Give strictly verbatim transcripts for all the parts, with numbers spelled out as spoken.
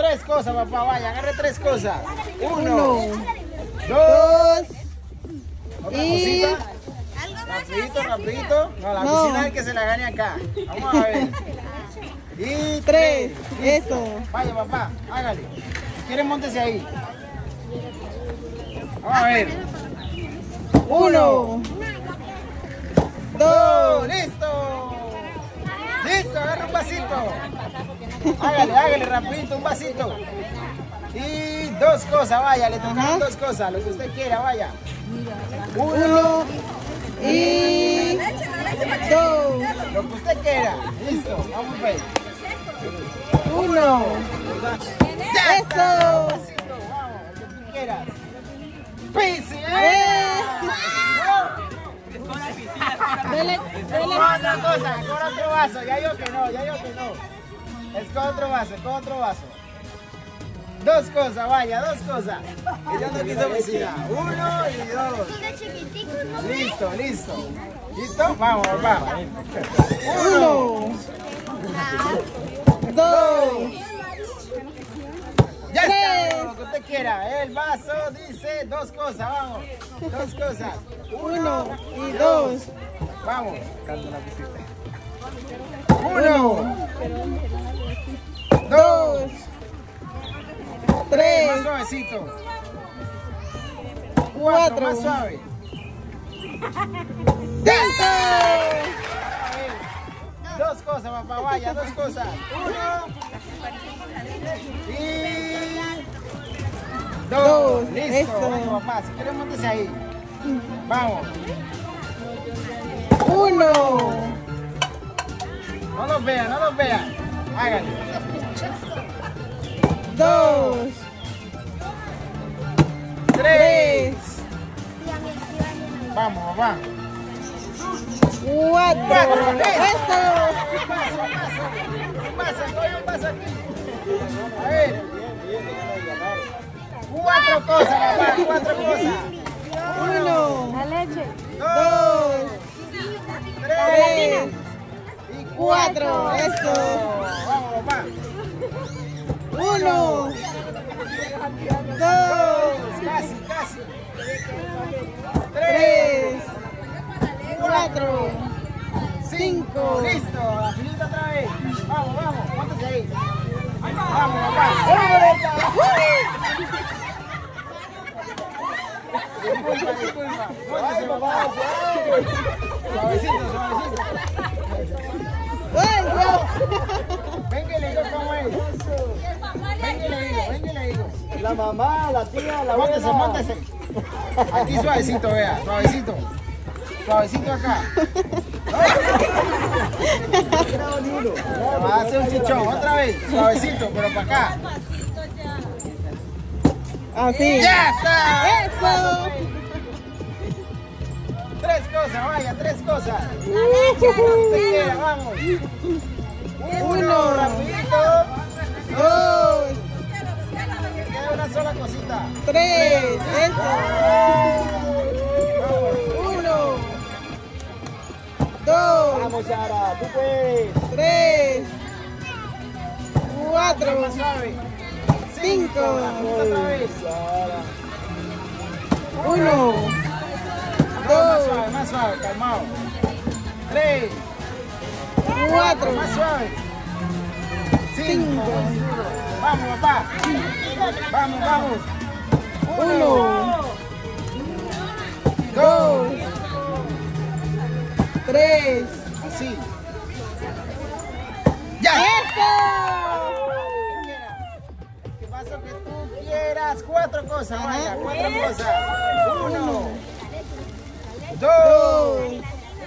tres cosas, papá, vaya, agarre tres cosas. Uno, Uno, dos, otra y... cosita. Rapidito, rapidito. No, la No. piscina es el que se la gane acá. Vamos a ver. Y Tres, Listo. eso. Vaya, papá, hágale. Si quieren, móntese ahí. Vamos a ver. Uno, Dos, dos, listo. Listo, agarra un vasito. Hágale, hágale rapidito, un vasito. Y dos cosas, vaya, le tocaron Ajá. dos cosas, lo que usted quiera, vaya. uno y dos. Lo que usted quiera. Listo, vamos a ver. Uno. ¡Ya está! Eso. Un vasito, vamos, lo que tú quieras. ¡Pisi! ¡Eh! Dele, dele. Otra cosa, con otro vaso, ya yo que no, ya yo que no. Es con otro vaso, con otro vaso. Dos cosas, vaya, dos cosas. Y yo no quiso piscina. Uno y dos. Listo, listo. ¿Listo? Vamos, vamos. Uno, Uno, dos, ya está, tres. lo que usted quiera. El vaso dice dos cosas, vamos. Dos cosas. uno y dos. Vamos. Uno, Dos, más tres, suavecito. Cuatro, cuatro, más suave. cinco. Dos cosas, papá, vaya, dos cosas. Uno y dos. Dos, Listo, eso. bueno, papá, si quieres móntese ahí. Vamos. Uno, No los vean, no los vean. Háganlo. dos, Tres. tres, Vamos, papá. cuatro. Cuatro. Eso. Un vaso, un vaso. Un vaso, coge un vaso aquí. A ver. Cuatro cosas, papá, cuatro cosas. Uno, Dos, tres, y cuatro. Eso. Vamos, papá. Uno, dos, Casi, casi. tres, cuatro, cinco. Listo, la filita otra vez. Vamos, vamos, póntese ahí. Vamos, papá. Disculpa, disculpa. Póntese, papá. Suavecito, suavecito. ¡Ay, Dios! Ven que le digo cómo es. Ven que le digo, ven que le digo. La mamá, la tía, la Móntese, abuela. móntese. Aquí suavecito, vea, suavecito. Suavecito acá. Va a hacer un chichón, otra vez. Suavecito, pero para acá. Así. ¡Ya está! Eso. Tres cosas, vaya, tres cosas. Usted quiera, vamos. Uno, rapidito. Dos, Queda una sola cosita. tres. Eso. Uno, dos, Vamos, Sara, tú puedes. tres, cuatro, Más suave. cinco, Otra vez. Sara. uno, Más dos, suave, más suave, calmado. Tres. cuatro, Más suave. Cinco. cinco, Vamos, papá. Vamos, vamos. uno, dos, tres. Así. ¡Ya! ¡Eso! ¿Qué pasa que tú quieras? Cuatro cosas, vaya, cuatro cosas. Uno, dos, Dos,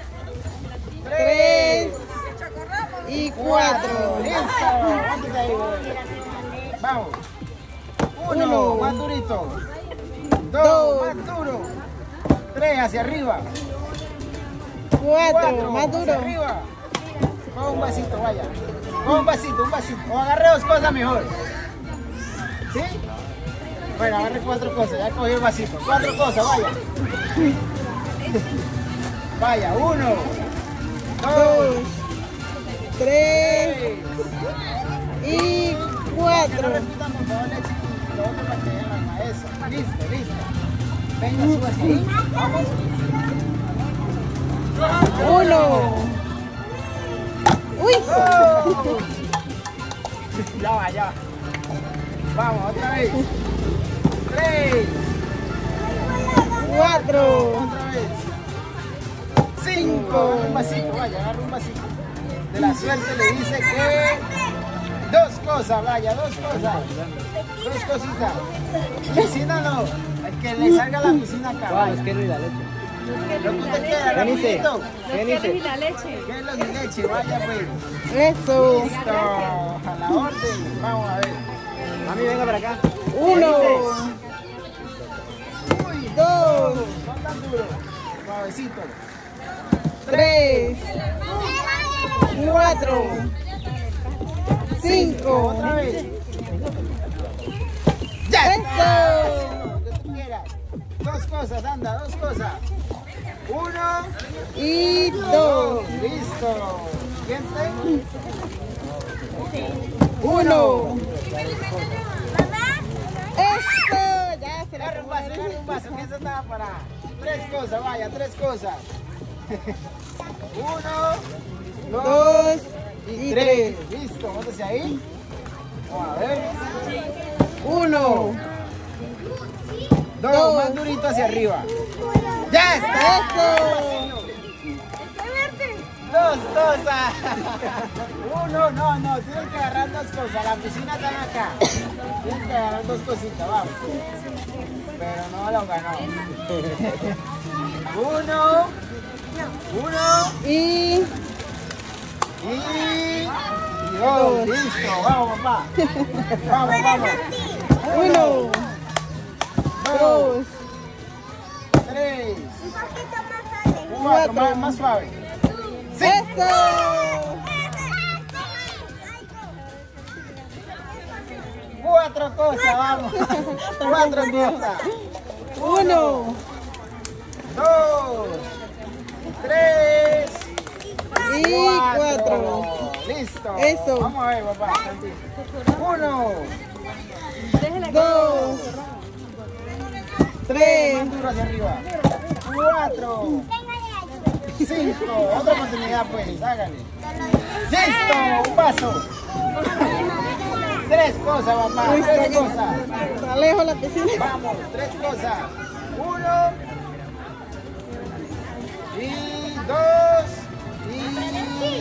tres, tres y cuatro. listo. Póntese ahí, bebé. Vamos. Uno, Uno. más durito. Dos, Dos. más duro. Tres, hacia arriba. Cuatro, más hacia duro. arriba. Coge un vasito, vaya. Coge un vasito, un vasito. O agarre dos cosas mejor. ¿Sí? Bueno, agarre cuatro cosas. Ya cogí el vasito. Cuatro cosas, vaya. Vaya, uno, dos, Dos, tres tres, y cuatro. Cuatro. Repitan por favor leche y lo otro para que vean la eso. Listo, listo. Venga, súbase ahí. Vamos. Uno. Uy. Dos. Ya va, ya va. Vamos, otra vez. Tres. Cuatro. Otra vez. Cinco. Un vasito, vaya, agarra un vasito. De la suerte le dice que dos cosas, vaya, dos cosas. Dos cositas. Piscina no. El que le salga la piscina acá. Ah, es que no hay la leche. Lo que usted quiera, ¿Qué dice? rapidito. ¿Qué dice? la leche. ¿Qué es lo de leche? Vaya pues. Eso. Listo. A la orden. Vamos a ver. Mami, venga para acá. Uno. Uy, Dos. no tan duro. Suavecito. Tres. Cuatro. Cinco. Otra vez. ¡Ya! Eso. Lo que tú quieras. Dos cosas, anda, dos cosas. Uno. Y dos. Dos. Listo. Siguiente. Uno. Esto. Ya se Agarra la un vaso, agarra un vaso, que eso estaba para tres cosas, vaya, tres cosas. Uno, dos Dos y y tres. Listo, móntese ahí. Vamos a ver. Uno. Dos, Dos. más durito hacia arriba. ¡Ya está! Eso. Dos cosas. Uno, no, no, tienen que agarrar dos cosas. La piscina está acá. Tienen que agarrar dos cositas, vamos. Pero no lo ganó. Uno, uno Y y, y dos. Listo, vamos, papá. Vamos, vamos. uno. Dos, Dos. tres, cuatro, más, más suave. Eso. Cuatro cosas, vamos. Cuatro cosas. Uno. Dos, tres, Y cuatro. Listo. Eso. Vamos a ver, papá. Uno, Dos. Tres. más duro hacia arriba. Cuatro, cinco. Otra oportunidad, pues. Hágale. Listo. Un paso. Tres cosas, papá. Uy, Tres está- cosas. Está lejos la piscina. Vamos, tres cosas. Uno. Y dos. Y...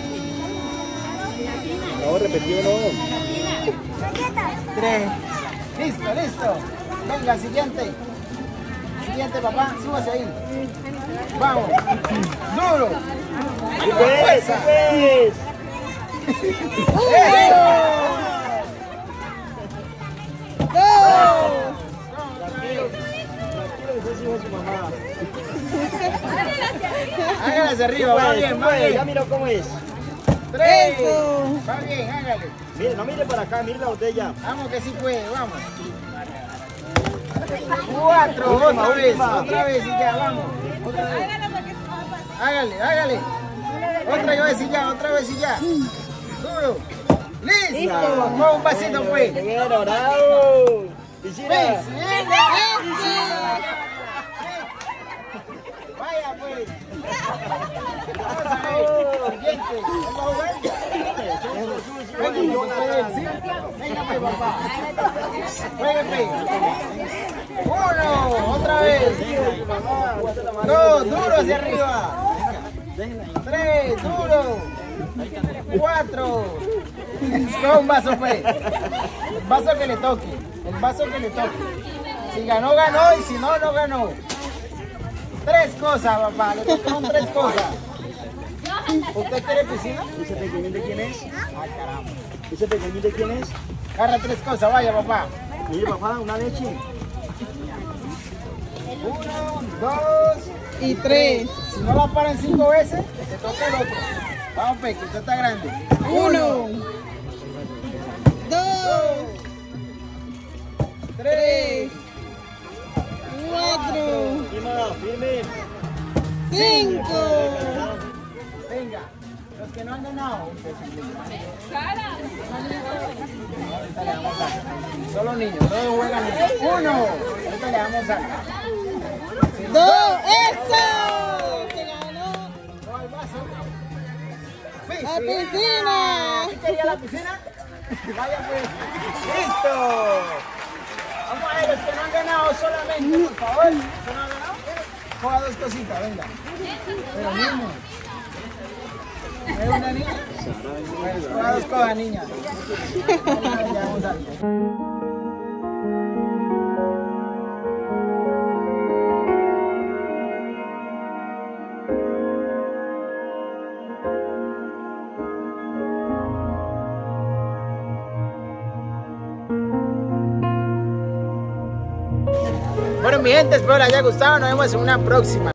No, repetido no. Tres. Listo, listo. Venga, siguiente. Siguiente, papá. Súbase ahí. Vamos. Duro. ¡Tú puedes! ¡Tú puedes! ¡Eso! Dos. Tranquilo, tranquilo que soy hijo de su mamá. Hágale hacia arriba. Va Puedes, bien, tú va puedes, ya bien. mira cómo es. Tres. Eso. Va bien, hágale. Mire, no mire para acá, mire la botella. Vamos que sí puede, vamos. Cuatro, Última, otra vez, última. otra vez y ya, vamos. Otra vez. Hágale, hágale. Otra vez y ya, otra vez y ya. Duro. Listo. Listo. Con un vasito pues. Bueno, bravo. Ven, Piscina. siguiente. Vaya pues. Vamos a ver. Siguiente. Vamos a jugar. Venga, pues, sí. Venga, pues, papá. Juegue, pues. Uno, otra vez. Dos, duro hacia arriba. Tres, duro. Cuatro. Con un vaso, pues. El vaso que le toque. El vaso que le toque. Si ganó, ganó. Y si no, no ganó. Tres cosas, papá. Le tocaron tres cosas. ¿Usted quiere piscina? ¿Ese pequeñín de quién es? Ay, caramba. ¿Ese pequeñín de quién es? Agarra tres cosas, vaya, papá. Mire, papá, una leche. Uno, dos. Y tres. Si no la paran cinco veces, se toca el otro. Vamos, pues, que usted está grande. Uno. Dos. Tres. Cuatro. Firma, firme. Cinco. Venga, los que no han ganado. Ahorita le damos algo. Solo niños, todos juegan niños. Uno. Ahorita le damos algo. Dos. ¡Eso! Se ganó No al vaso. la piscina. ¿Sí quería la piscina? Vaya pues. ¡Listo! Vamos a ver, los que no han ganado solamente, por favor. ¿Los que no han ganado? Coja dos cositas, venga. Pero niño. ¿Es una niña? Pues coja dos cosas, niña. Ya vamos a ver. Bueno, mi gente, espero les haya gustado. Nos vemos en una próxima.